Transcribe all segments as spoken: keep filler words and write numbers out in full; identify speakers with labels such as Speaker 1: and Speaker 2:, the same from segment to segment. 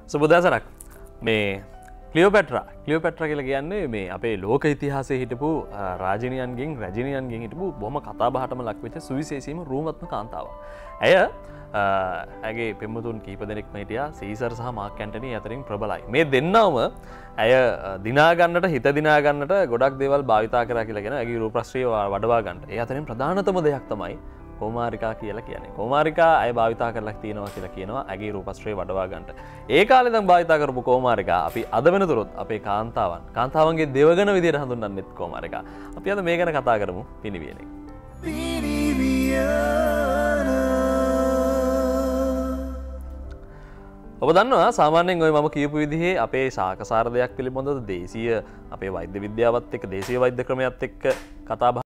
Speaker 1: සුබදසරක් මේ ක්ලියෝපැට්‍රා ක්ලියෝපැට්‍රා කියලා කියන්නේ මේ අපේ ලෝක ඉතිහාසයේ හිටපු රාජිනියන්ගෙන් රැජිනියන්ගෙන් හිටපු බොහොම කතා බහටම ලක් වෙච්ච සුවිශේෂීම රූමත්ම කාන්තාවක්. ඇය ඇගේ පෙම්වතුන් කීප දෙනෙක්ම හිටියා සීසර් සහ මාක් ඇන්ටනි අතරින් ප්‍රබලයි. මේ දෙන්නවම ඇය දිනා ගන්නට හිත දිනා ගන්නට ගොඩක් දේවල් භාවිතා කරා කියලාගෙන ඇගේ රූපශ්‍රීය වඩවා ගන්නට. ඒ අතරින් ප්‍රධානතම දෙයක් තමයි කෝමාරිකා කියලා කියන්නේ. කෝමාරිකා අය භාවිතා කරලා තියෙනවා කියලා කියනවා ඇගේ රූපශ්‍රීය වඩවා ගන්නට. ඒ කාලේ ඉඳන් භාවිතා කරපු කෝමාරිකා අපි අද වෙනතුරුත් අපේ කාන්තාවන් කාන්තාවන්ගේ දෙවගණ විදියට හඳුන්වන්නෙත් කෝමාරිකා. අපි අද මේ ගැන කතා කරමු පිනිවියනේ. ඔබ දන්නවා සාමාන්‍යයෙන් ඔය මම කියපු විදිහේ අපේ ශාකසාර දෙයක් පිළිබඳව දේශීය අපේ වෛද්‍ය විද්‍යාවත් එක්ක දේශීය වෛද්‍ය ක්‍රමයක් එක්ක කතා බහ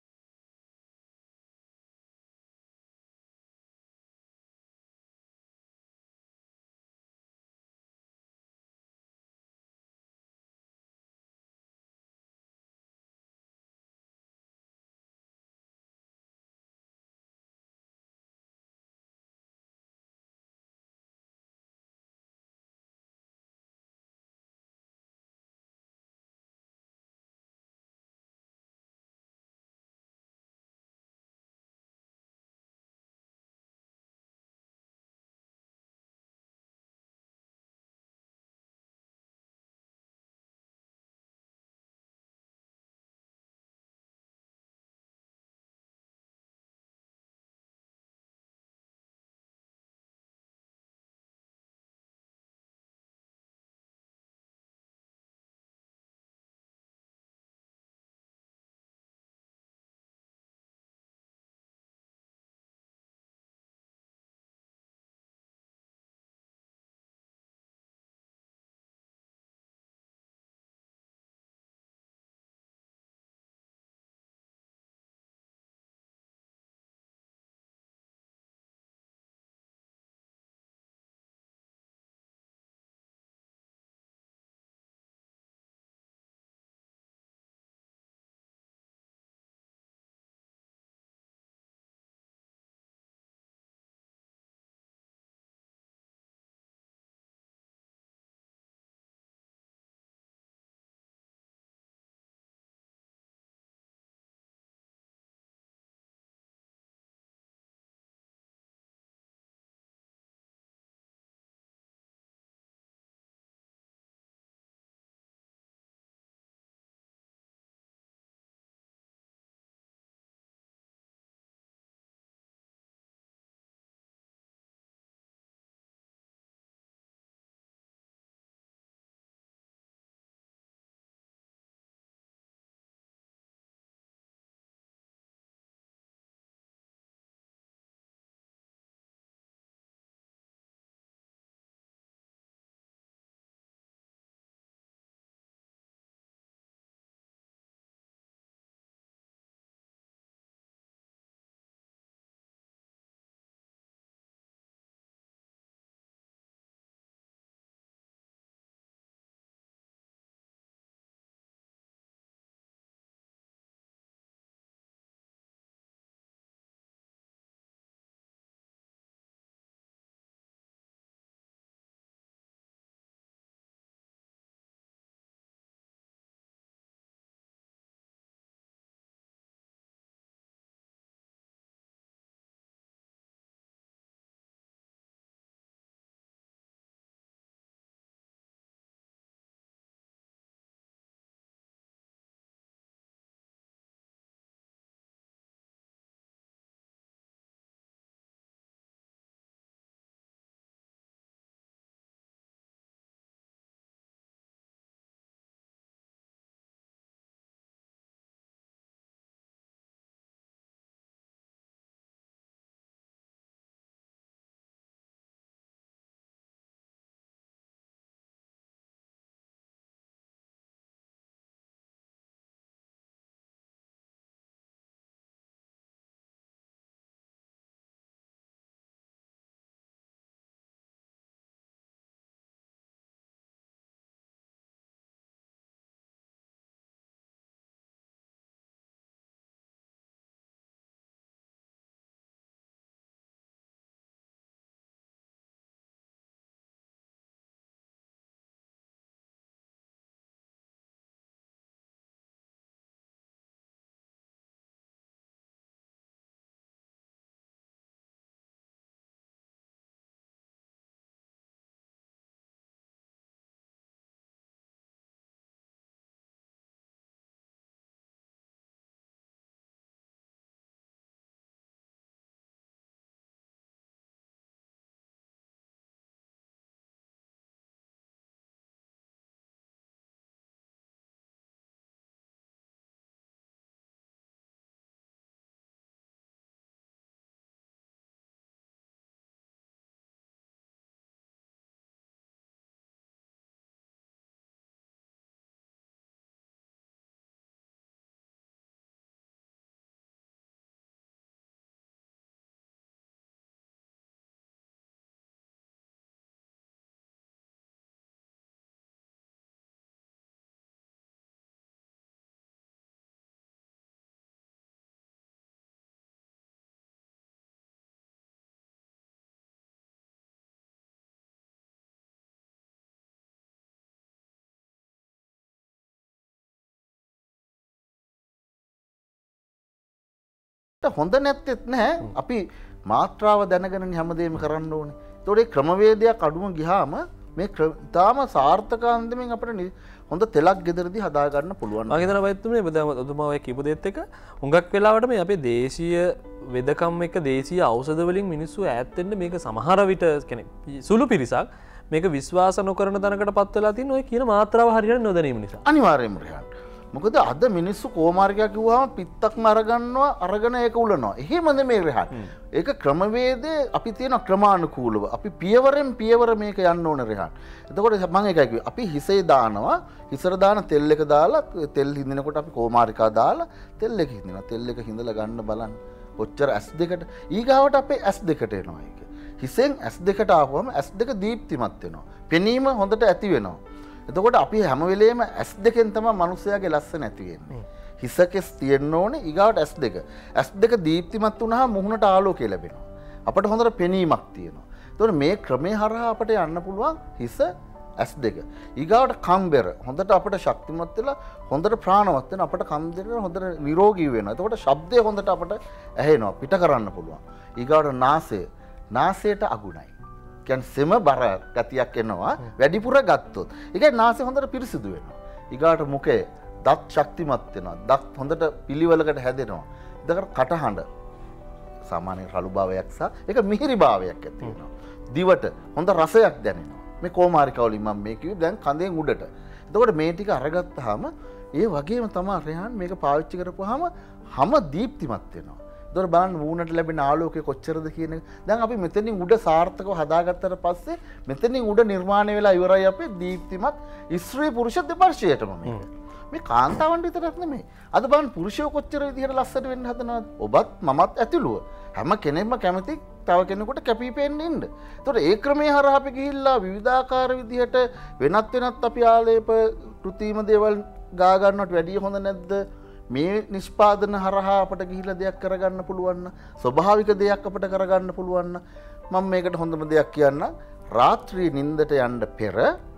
Speaker 2: හොඳ නැත්තෙත් නැහැ. අපි මාත්‍රාව දැනගෙන හැමදේම කරන්න ඕනේ. ඒතකොට ඒ ක්‍රමවේදයක් අඩුම ගියාම මේ තාම සාර්ථකාන්දමින් අපිට හොඳ තෙලක් ගෙදරදී හදා ගන්න පුළුවන්.
Speaker 1: මම හිතනවා බයිතුනේ ඔබතුමා ඔය කියපු දෙයත් එක හුඟක් වෙලාවට මේ අපේ දේශීය වෙදකම් එක දේශීය ඖෂධ වලින් මිනිස්සු ඈත් වෙන්න මේක සමහර විට කෙනෙක් සුළු පිරිසක් මේක විශ්වාස නොකරන තැනකට පත් වෙලා තියෙන ඔය කියන මාත්‍රාව හරියට නොදැනීම නිසා.
Speaker 2: අනිවාර්යයෙන්ම රහන්. මොකද අද මිනිස්සු කෝමාරිකා කිව්වම පිත්තක්ම අරගන්නවා අරගෙන ඒක උලනවා. එහෙම නෙමෙයි රහන්. ඒක ක්‍රමවේදේ අපි තියෙන ක්‍රමානුකූලව අපි පියවරෙන් පියවර මේක යන්න ඕන රහන්. එතකොට මම ඒකයි කිව්වේ අපි හිසේ දානවා හිසර දාන තෙල් එක දාලා තෙල් හින්දිනකොට අපි කෝමාරිකා දාලා තෙල් එක හින්දිනවා. තෙල් එක හින්දලා ගන්න බලන්න. කොච්චර ඇස් දෙකට ඊගාවට අපේ ඇස් දෙකට එනවා ඒක. හිසෙන් ඇස් දෙකට ආවම ඇස් දෙක දීප්තිමත් වෙනවා. පෙනීම හොඳට ඇති වෙනවා. එතකොට අපි හැම වෙලේම ඇස් දෙකෙන් තමයි මිනිස්යාගේ ලස්සන ඇති වෙන්නේ. හිසකෙස් තියෙන්න ඕනේ ඊගාවට ඇස් දෙක. ඇස් දෙක දීප්තිමත් වුණාම මුහුණට ආලෝකය ලැබෙනවා. අපිට හොඳට පෙනීමක් තියෙනවා. එතකොට මේ ක්‍රමේ හරහා අපිට යන්න පුළුවන් හිස ඇස් දෙක. ඊගාවට කම්බර හොඳට අපිට ශක්තිමත් වෙලා හොඳට ප්‍රාණවත් වෙන අපිට කම්බර හොඳට නිරෝගී වෙනවා. එතකොට ශබ්දය හොඳට අපිට ඇහෙනවා පිට කරන්න පුළුවන්. ඊගාවට නාසය නාසයට අගුණයි. කියන්නේ සෙම බර ගතියක් එනවා වැඩිපුර ගත්තොත්. ඒ කියන්නේ නාසය හොඳට පිරිසිදු වෙනවා. ඊගාට මුඛය දත් ශක්තිමත් වෙනවා. දත් හොඳට පිළිවෙලකට හැදෙනවා. ඊට කටහඬ සාමාන්‍ය රළු භාවයක් සහ ඒක මිහිරි භාවයක් ඇති වෙනවා. දිවට හොඳ රසයක් දැනෙනවා. මේ කෝමාරිකා වලින් මම මේ කිව්වේ දැන් කඳෙන් උඩට. එතකොට මේ ටික අරගත්තාම ඒ වගේම තමයි රෙහන් මේක පාවිච්චි කරපුවාම හැම දීප්තිමත් වෙනවා. දොර බලන්න වුණට ලැබෙන ආලෝකය කොච්චරද කියන එක. දැන් අපි මෙතනින් උඩ සාර්ථකව හදාගත්තට පස්සේ මෙතනින් උඩ නිර්මාණය වෙලා ඉවරයි අපේ දීප්තිමත් ස්ත්‍රී පුරුෂ දෙපර්ශ්වයටම මේක. මේ කාන්තාවන් විතරක් නෙමෙයි. අද බලන්න පුරුෂයෝ කොච්චර විදිහට ලස්සට වෙන්න හදනවද? ඔබත් මමත් ඇතුළුව. හැම කෙනෙක්ම කැමති තව කෙනෙකුට කැපී පෙනෙන්න ඉන්න. ඒතකොට ඒ ක්‍රමයේ හරහා අපි ගිහිල්ලා විවිධාකාර විදිහට වෙනත් වෙනත් අපි ආලේප කෘත්‍රිම දේවල් ගා ගන්නවට වැඩිය හොඳ නැද්ද? මේ නිෂ්පාදන හරහා අපට ගිහිල්ලා දෙයක් කරගන්න පුළුවන් නම් ස්වභාවික දෙයක් අපට කරගන්න පුළුවන් නම් මම මේකට හොඳම දෙයක් කියන්නම්. රාත්‍රී නිින්දට යන්න පෙර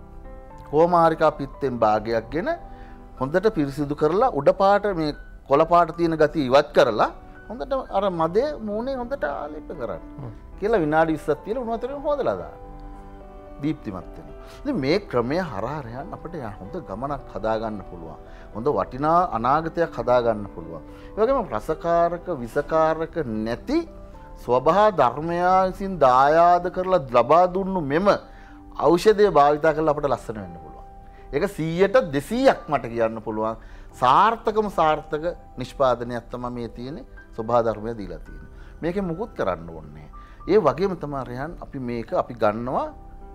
Speaker 2: කෝමාරිකා පිත්තෙන් භාගයක්ගෙන හොඳට පිරිසිදු කරලා උඩ පාට මේ කොළ පාට තියෙන ගතිය ඉවත් කරලා හොඳට අර මදේ මූණේ හොඳට ආලේප කරන්න. කියලා විනාඩි විස්සක් තියලා උණු වතුරෙන් හොදලා දාන්න. දීප්තිමත් වෙනවා. ඉතින් මේ ක්‍රමය හරහා යන අපිට හොඳ ගමනක් හදා ගන්න පුළුවන්. හොඳ වටිනා අනාගතයක් හදා ගන්න පුළුවන්. ඒ වගේම රසකාරක විසකාරක නැති ස්වභාව ධර්මයා විසින් දායාද කරලා ලබා දුන්නු මෙම ඖෂධය භාවිතා කරලා අපිට ලස්සන වෙන්න පුළුවන්. ඒක සීයට දෙසීයක් මට කියන්න පුළුවන්. සාර්ථකම සාර්ථක නිෂ්පාදනයක් තමයි මේ තියෙන්නේ. ස්වභාව ධර්මය දීලා තියෙන්නේ. මේකෙන් මුකුත් කරන්න ඕනේ. ඒ වගේම තමයි රයන් අපි මේක අපි ගන්නවා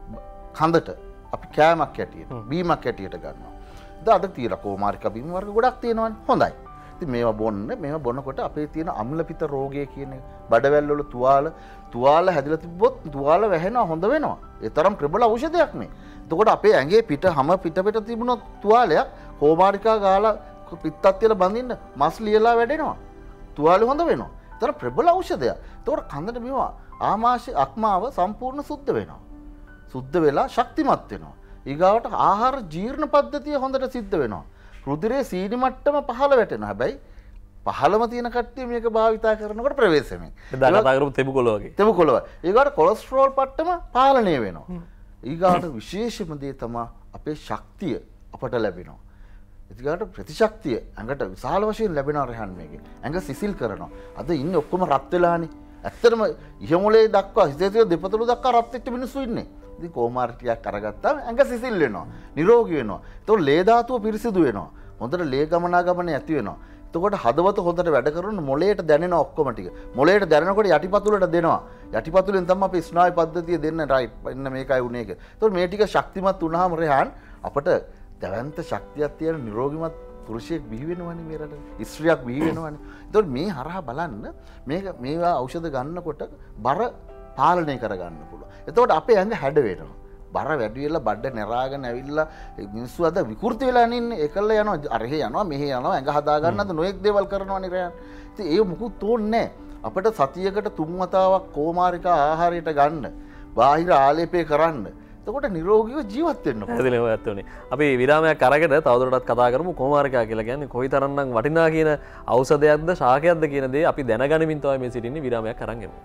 Speaker 2: කඳට අපි කෑමක් ඇටියට බීමක් ඇටියට ගන්නවා. දාද තියලා කෝමාරිකා බීම වර්ග ගොඩක් තියෙනවනේ. හොඳයි. ඉතින් මේවා බොන්න මේවා බොනකොට අපේ තියෙන අම්ලපිත රෝගය කියන බඩවැල් වල තුවාල තුවාල හැදිලා තිබ්බොත් තුවාල වැහෙනවා හොඳ වෙනවා. ඒ තරම් ප්‍රබල ඖෂධයක් මේ. එතකොට අපේ ඇඟේ පිට හැම පිට පිට තිබුණොත් තුවාලයක් කෝමාරිකා ගාලා පිත්තත් තියලා බඳින්න මස් ලියලා වැඩෙනවා. තුවාලෙ හොඳ වෙනවා. ඒතර ප්‍රබල ඖෂධයක්. එතකොට කඳට මේවා ආමාශය අක්මාව සම්පූර්ණ සුද්ධ වෙනවා. සුද්ධ වෙලා ශක්තිමත් වෙනවා. ඊගාවට ආහාර ජීර්ණ පද්ධතිය හොඳට සිද්ධ වෙනවා. රුධිරයේ සීනි මට්ටම පහළ වැටෙනවා. හැබැයි පහළම තියෙන කට්ටිය මේක භාවිතා කරනකොට ප්‍රවේශමෙන්.
Speaker 1: එදා කතා කරපු තෙබු කොළ වගේ.
Speaker 2: තෙබු කොළ වගේ. ඊගාවට කොලෙස්ටරෝල් මට්ටම පාලනය වෙනවා. ඊගාවට විශේෂම දේ තමයි අපේ ශක්තිය අපට ලැබෙනවා. ඊගාවට ප්‍රතිශක්තිය ඇඟට විශාල වශයෙන් ලැබෙනවා රහන් මේකේ. ඇඟ සිසිල් කරනවා. අද ඉන්නේ ඔක්කොම රත් වෙලානේ. ඇත්තටම ඉහමුලේ දක්වා හිතේ දෙපතුළු දක්වා රත් වෙච්ච මිනිස්සු ඉන්නේ. ඉතින් කෝමාරිකයක් අරගත්තාම ඇඟ සිසිල් වෙනවා. නිරෝගී වෙනවා. ඒතකොට ලේ ධාතුව පිරිසිදු වෙනවා. හොඳට ලේ ගමනාගමන ඇති වෙනවා. එතකොට හදවත හොඳට වැඩ කරන මොළයට දැනෙනවා ඔක්කොම ටික. මොළයට දැනෙනකොට යටිපතුලට දෙනවා. යටිපතුලෙන් තමයි අපි ස්නායු පද්ධතිය දෙන්න රයිට්. ඉන්න මේකයි උනේ එක. එතකොට මේ ටික ශක්තිමත් වුණාම රෙහාන් අපට දැවැන්ත ශක්තියක් තියෙන නිරෝගීමත් පුරුෂයෙක් බිහි වෙනවනේ මේ රටේ. ස්ත්‍රියක් බිහි වෙනවනේ. එතකොට මේ හරහා බලන්න මේක මේවා ඖෂධ ගන්නකොට බර පාලනය කරගන්න පුළුවන්. එතකොට අපේ ඇඟ හැඩ වෙනවා. බර වැඩි වෙලා බඩ නැරාගෙන ඇවිල්ලා මිනිස්සු අද විකෘති වෙලා ඉන්නේ. ඒකල්ල යනවා අරහෙ යනවා මෙහෙ යනවා ඇඟ හදා ගන්න අද නොඑක් දේවල් කරනවනේ රයන්. ඉතින් ඒ මොකුත් ඕනේ නැහැ. අපිට සතියකට තුන් වතාවක් කෝමාරිකා ආහාරයට ගන්න. බාහිර ආලේපය කරන්න. එතකොට නිරෝගීව ජීවත් වෙන්න පුළුවන්.
Speaker 1: පැහැදිලිව ඇත්තනේ. අපි විරාමයක් අරගෙන තවදුරටත් කතා කරමු කුමාරිකා කියලා කියන්නේ කොයිතරම්නම් වටිනා කියන ඖෂධයක්ද ශාකයක්ද කියන දේ අපි දැනගනිමින් තමයි මේ සිටින්නේ. විරාමයක් අරන් එමු.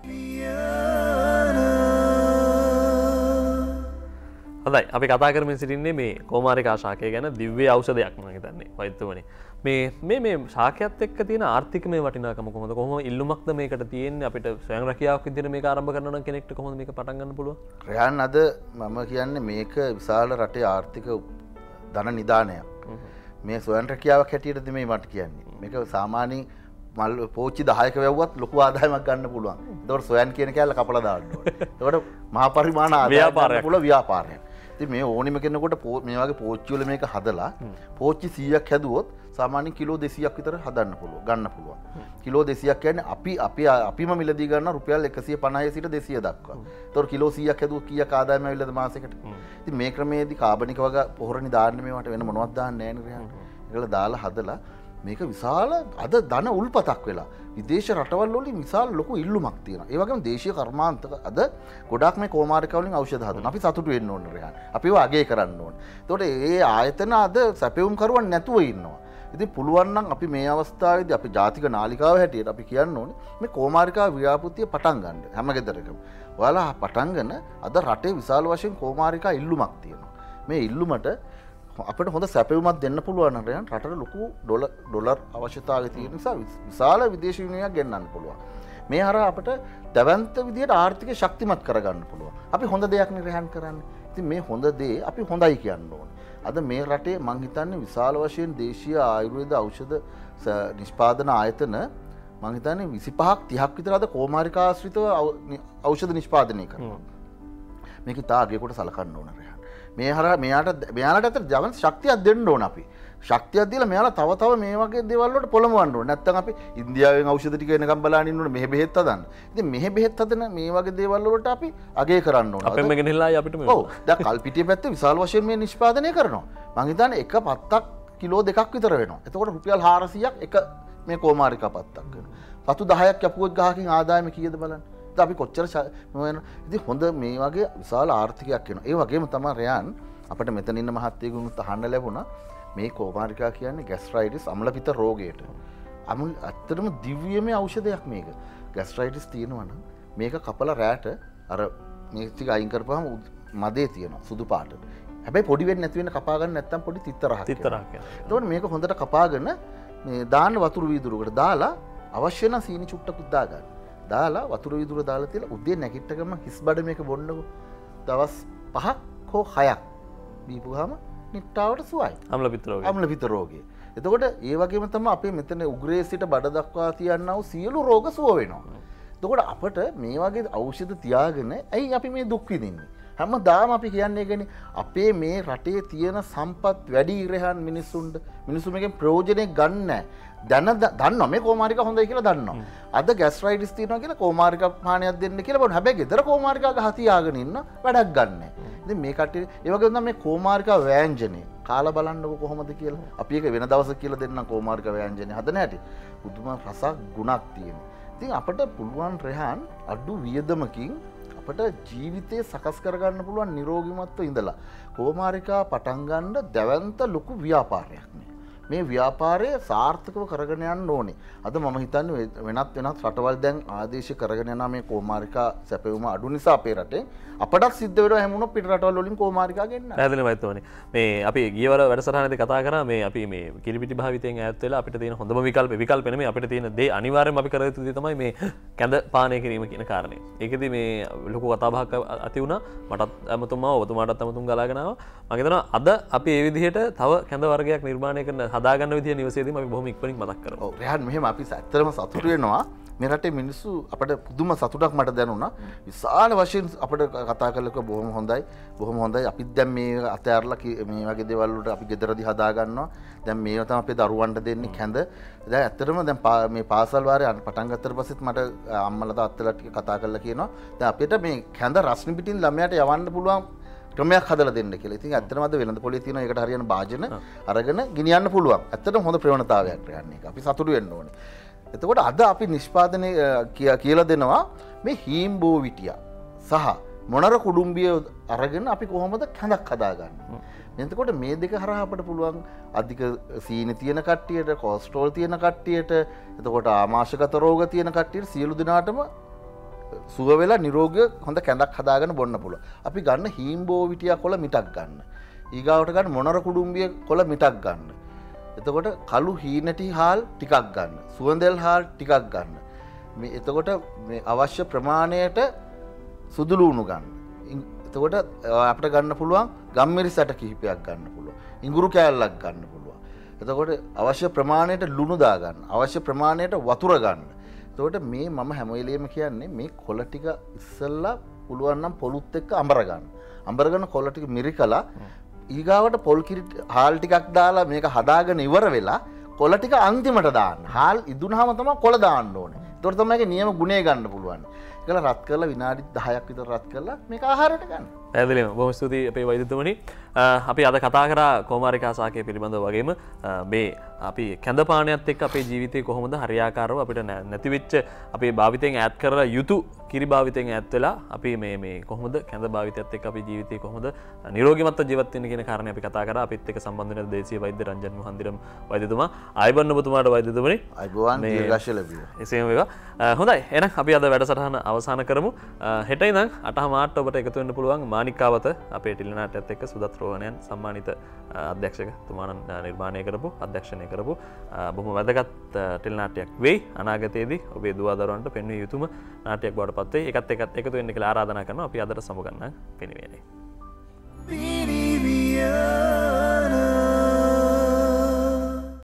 Speaker 1: හොඳයි අපි කතා කරමින් සිටින්නේ මේ කුමාරිකා ශාකය ගැන. දිව්‍ය ඖෂධයක් මම හිතන්නේ වෛද්‍යවනි. මේ මේ මේ ශාකයත් එක්ක තියෙන ආර්ථිකමය වටිනාකම කොහොමද? කොහොම ඉල්ලුමක්ද මේකට තියෙන්නේ? අපිට ස්වයං රැකියාවක් විදිහට මේක ආරම්භ කරනවා නම් කෙනෙක්ට කොහොමද මේක පටන් ගන්න පුළුවන්?
Speaker 2: රයන් අද මම කියන්නේ මේක විශාල රටේ ආර්ථික ධන නිධානයක්. මේ ස්වයං රැකියාවක් හැටියටද මේ මට කියන්නේ. මේක සාමාන්‍යයෙන් මල් පෝච්චි දහයක වැව්වත් ලොකු ආදායමක් ගන්න පුළුවන්. ඒතකොට ස්වයං කියන කැල්ල කපලා දාන්න ඕනේ. ඒතකොට මහා පරිමාණ ආදායමක් ගන්න පුළුවන් ව්‍යාපාරයක්. ඉතින් මේ ඕනිම කෙනෙකුට මේ වගේ පෝච්චි වල මේක හදලා පෝච්චි සීයක් හැදුවොත් සාමාන්‍යයෙන් කිලෝ දෙසීයක් විතර හදන්න පුළුවන් ගන්න පුළුවන්. කිලෝ දෙසීයක් කියන්නේ අපි අපි අපිම මිලදී ගන්න රුපියල් එකසිය පනහේ සිට දෙසීය දක්වා. ඒතකොට කිලෝ සීයක් හැදුවොත් කීයක් ආදායම ඇවිල්ලාද මාසෙකට? ඉතින් මේ ක්‍රමයේදී කාබනික වගේ පොහොරණි දාන්න මේවට වෙන මොනවද දාන්නේ නැහැ නේ. ඒකල දාලා හදලා මේක විශාල අද ධන උල්පතක් වෙලා විදේශ රටවල් වලින් විශාල ලොකු ඉල්ලුමක් තියෙනවා. ඒ වගේම දේශීය කර්මාන්තක අද ගොඩක් මේ කෝමාරිකා වලින් ඖෂධ හදනවා. අපි සතුටු වෙන්න ඕනේ රහන්. අපි ඒව අගය කරන්න ඕනේ. ඒතකොට මේ ආයතන අද සැපෙවුම් කරුවන් නැතුව ඉන්නවා. ඉතින් පුළුවන් නම් අපි මේ අවස්ථාවේදී අපි ජාතික නාලිකාව හැටියට අපි කියන්න ඕනේ මේ කෝමාරිකා ව්‍යාපෘතිය පටන් ගන්න. හැම ගෙදරකම. ඔයාලා පටන්ගෙන අද රටේ විශාල වශයෙන් කෝමාරිකා ඉල්ලුමක් තියෙනවා. මේ ඉල්ලුමට අපිට හොඳ සැපයුමක් දෙන්න පුළුවන් නම් රටට ලොකු ඩොලර් ඩොලර් අවශ්‍යතාවය තියෙන නිසා විශාල විදේශ විනිමයක් ගෙන්නන්න පුළුවන්. මේ හරහා අපිට දැවැන්ත විදියට ආර්ථිකය ශක්තිමත් කරගන්න පුළුවන්. අපි හොඳ දෙයක් නේ රහන් කරන්නේ. ඉතින් මේ හොඳ දේ අපි හොඳයි කියන්න ඕනේ. අද මේ රටේ මං හිතන්නේ විශාල වශයෙන් දේශීය ආයුර්වේද ඖෂධ නිෂ්පාදන ආයතන මං හිතන්නේ විසිපහක් තිහක් විතර අද කෝමාරිකා ආශ්‍රිතව ඖෂධ නිෂ්පාදනය කරනවා. මේක තාගයකට සලකන්න ඕන රහන්. මේ හරහා මෙයාට මෙයාලට අතර ජවන් ශක්තියක් දෙන්න ඕන අපි. ශක්තියක් දීලා මෙයාලා තව තව මේ වගේ දේවල් වලට පොළඹවන්න ඕනේ. නැත්නම් අපි ඉන්දියාවෙන් ඖෂධ ටික එනකම් බලන්න ඉන්න ඕනේ මෙහෙ බෙහෙත් හදන්න. ඉතින් මෙහෙ බෙහෙත් හදන මේ වගේ දේවල් වලට අපි අගය කරන්න ඕනේ.
Speaker 1: අපෙන්ම ගෙනහිලා අපිට මේ.
Speaker 2: ඔව්. දැන් කල්පිටිය පැත්තේ විශාල වශයෙන් මේ නිෂ්පාදනය කරනවා. මං හිතන්නේ එක පත්තක් කිලෝ දෙකක් විතර වෙනවා. එතකොට රුපියල් හාරසියයක් එක මේ කෝමාරිකා පත්තක් වෙනවා. සතු දහයක් කැපුවොත් ගහකින් ආදායම කීයද බලන්න. අපි කොච්චර ඉතින් හොඳ මේ වගේ විශාල ආර්ථිකයක් වෙනවා. ඒ වගේම තමයි රයන් අපිට මෙතන ඉන්න මහත්තයෙකුට අහන්න ලැබුණා මේ කෝමාරිකා කියන්නේ ગેස්ට්‍රයිටිස් අම්ලපිත රෝගයට. අමුල් ඇත්තටම දිව්‍යමය ඖෂධයක් මේක. ગેස්ට්‍රයිටිස් තියෙනවා නම් මේක කපලා රැට අර මේ ටික අයින් කරපුවාම මදේ තියෙනවා සුදු පාටට. හැබැයි පොඩි වෙන්නේ නැති වෙන්න කපා ගන්න නැත්නම් පොඩි තිත්තරහක්.
Speaker 1: තිත්තරහක් යනවා.
Speaker 2: එතකොට මේක හොඳට කපාගෙන මේ දාන්න වතුරු වීදුරුවකට දාලා අවශ්‍ය නම් සීනි චුට්ටකුත් දාගන්න. දාලා වතුර විදුර දාලා තියලා උදේ නැගිට්ටගම හිස් බඩ මේක බොන්නකො දවස් පහක් හෝ හයක් බීපුවාම නිට්ටාවට සුවයි.
Speaker 1: අම්ලපිත රෝගය.
Speaker 2: අම්ලපිත රෝගය. එතකොට ඒ වගේම තමයි අපේ මෙතන උග්‍රේ සිට බඩ දක්වා තියන්නා වූ සියලු රෝග සුව වෙනවා. එතකොට අපට මේ වගේ ඖෂධ තියාගෙන ඇයි අපි මේ දුක් විඳින්නේ? හැමදාම අපි කියන්නේ කියන්නේ අපේ මේ රටේ තියෙන සම්පත් වැඩි ඉරහන් මිනිස්සුන්ට මිනිස්සු මේකෙන් ප්‍රයෝජනෙ ගන්න නැහැ. දැන දන්නවා මේ කෝමාරිකා හොඳයි කියලා දන්නවා. අද ગેස්ට්‍රයිටිස් තියෙනවා කියලා කෝමාරිකා පානයක් දෙන්න කියලා බලන්න. හැබැයි ගෙදර කෝමාරිකා ගහ තියාගෙන ඉන්න වැඩක් ගන්නෑ. ඉතින් මේ කට්ටිය ඒ වගේම තමයි මේ කෝමාරිකා ව්‍යංජනේ කාලා බලන්නකො කොහොමද කියලා. අපි ඒක වෙන දවසක කියලා දෙන්නම් කෝමාරිකා ව්‍යංජනේ හදන හැටි. පුදුම රසක් ගුණක් තියෙනවා. ඉතින් අපිට පුළුවන් රෙහන් අඩු වියදමකින් අපට ජීවිතය සකස් කරගන්න පුළුවන් නිරෝගීමත්ව ඉඳලා කෝමාරිකා පටන් ගන්න දැවැන්ත ලොකු ව්‍යාපාරයක් නේ. මේ ව්‍යාපාරය සාර්ථකව කරගෙන යන්න ඕනේ. අද මම හිතන්නේ වෙනත් වෙනත් රටවල් දැන් ආදේශ කරගෙන යන මේ කෝමාරිකා සැපෙවුම අඩු නිසා අපේ රටේ අපටත් සිද්ධ වෙනවා හැම වුණොත් පිට රටවල් වලින් කෝමාරිකා ගෙන්න.
Speaker 1: පැහැදිලිවම ඇත්තෝනේ. මේ අපි ගියවර වැඩසටහනේදී කතා කරා මේ අපි මේ කිරිපිටි භාවිතයෙන් ඈත් වෙලා අපිට තියෙන හොඳම විකල්ප විකල්ප නෙමෙයි අපිට තියෙන දේ අනිවාර්යයෙන්ම අපි කර යුතු දේ තමයි මේ කැඳ පානය කිරීම කියන කාරණේ. ඒකෙදි මේ ලොකු කතා බහක් ඇති වුණා. මටත් අමතුමා ඔබතුමාටත් අමතුම් ගලාගෙන ආවා. මම හිතනවා අද අපි මේ විදිහට තව කැඳ වර්ගයක් නිර්මාණය කරන හදාගන්න විදිය නිවසේදීම අපි බොහොම ඉක්මනින් මතක් කරනවා.
Speaker 2: ඔව් රෙහන් මෙහෙම අපි ඇත්තටම සතුටු වෙනවා. මේ රටේ මිනිස්සු අපිට පුදුම සතුටක් මට දැනුණා. විශාල වශයෙන් අපිට කතා කරලා බොහොම හොඳයි. බොහොම හොඳයි. අපිත් දැන් මේ අතෑරලා මේ වගේ දේවල් වලට අපි ගෙදරදී හදා ගන්නවා. දැන් මේවා තමයි අපේ දරුවන්ට දෙන්නේ කැඳ. දැන් ඇත්තටම දැන් මේ පාසල් වාරේ පටන් ගත්තට පස්සෙත් මට අම්මලා තාත්තලා ටික කතා කරලා කියනවා. දැන් අපිට මේ කැඳ රස්නි පිටින් ළමයාට යවන්න පුළුවන් ක්‍රමයක් හදලා දෙන්න කියලා. ඉතින් ඇත්තටම අද වෙළඳ පොලේ තියෙන එකට හරියන භාජන අරගෙන ගෙනියන්න පුළුවන්. ඇත්තටම හොඳ ප්‍රවණතාවයක් යන්නේ ඒක. අපි සතුටු වෙන්න ඕනේ. එතකොට අද අපි නිෂ්පාදනය කියලා දෙනවා මේ හීම්බෝ විටියා සහ මොනර කුඩුම්බිය අරගෙන අපි කොහොමද කැඳක් හදාගන්නේ. එතකොට මේ දෙක හරහා අපිට පුළුවන් අධික සීනි තියෙන කට්ටියට, කොලෙස්ටරෝල් තියෙන කට්ටියට, එතකොට ආමාශයගත රෝග තියෙන කට්ටියට සියලු දෙනාටම සුව වෙලා නිරෝගී හොඳ කැඳක් හදාගෙන බොන්න පුළුවන්. අපි ගන්න හීම්බෝ විටියා කොළ මිටක් ගන්න. ඊගාවට ගන්න මොනර කුඩුම්බිය කොළ මිටක් ගන්න. එතකොට කළු හීනටි හාල් ටිකක් ගන්න. සුවඳෙල් හාල් ටිකක් ගන්න. මේ එතකොට මේ අවශ්‍ය ප්‍රමාණයට සුදු ලුණු ගන්න. එතකොට අපිට ගන්න පුළුවන් ගම්මිරිස් ඇට කිහිපයක් ගන්න පුළුවන්. ඉඟුරු කෑල්ලක් ගන්න පුළුවන්. එතකොට අවශ්‍ය ප්‍රමාණයට ලුණු දා ගන්න. අවශ්‍ය ප්‍රමාණයට වතුර ගන්න. එතකොට මේ මම හැම වෙලෙම කියන්නේ මේ කොළ ටික ඉස්සෙල්ලා පුළුවන් නම් පොලුත් එක්ක අඹර ගන්න. අඹරගෙන කොළ ටික මිරිකලා ඊගාවට පොල් කිරි හාල් ටිකක් දාලා මේක හදාගෙන ඉවර වෙලා කොළ ටික අන්තිමට දාන්න. හාල් ඉදුණාම තමයි කොළ දාන්න ඕනේ. ඒතකොට තමයි ඒකේ නියම ගුණය ගන්න පුළුවන්. ඒකලා රත් කරලා විනාඩි දහයක් විතර රත් කරලා මේක ආහාරයට ගන්න.
Speaker 1: පැහැදිලිවම බොහොම ස්තුතියි අපේ වෛද්‍යතුමනි. අපි අද කතා කරා කෝමාරිකා සාකය පිළිබඳව වගේම මේ අපි කැඳ පානයත් එක්ක අපේ ජීවිතේ කොහොමද හරියාකාරව අපිට නැති වෙච්ච අපේ භාවිතයෙන් ඈත් කරලා යුතු කිරි භාවිතයෙන් ඈත් වෙලා අපි මේ මේ කොහොමද කැඳ භාවිතයත් එක්ක අපේ ජීවිතේ කොහොමද නිරෝගීමත්ව ජීවත් වෙන්න කියන කාරණේ අපි කතා කරා. අපිත් එක්ක සම්බන්ධ වෙන දේශීය වෛද්‍ය රංජන් මොහන්දිරම් වෛද්‍යතුමා. ආයුබෝවන් ඔබතුමාට වෛද්‍යතුමනි.
Speaker 2: ආයුබෝවන් දීර්ඝාෂ ලැබේවා.
Speaker 1: එසේම වේවා. හොඳයි. එහෙනම් අපි අද වැඩසටහන අවසන් කරමු. හෙට ඉඳන් අටහ මාට ඔබට එකතු වෙන්න පුළුවන් මානිකාවත අපේ ටෙලිනාට්‍යත් එක්ක සුදත් රෝහණයන් සම්මානිත අධ්‍යක්ෂක තුමාණන් නිර්මාණය කරපු අධ්‍යක්ෂණය කරපු බොහොම වැදගත් ටෙලිනාට්‍යයක් වෙයි. අනාගතයේදී ඔබේ දුවා දරුවන්ට පෙන්විය යුතුම නාට්‍යයක් බවට පත් වෙයි. ඒකත් එක්කත් එකතු වෙන්න කියලා ආරාධනා කරනවා. අපි අදට සමුගන්නම් පිළිවෙලයි.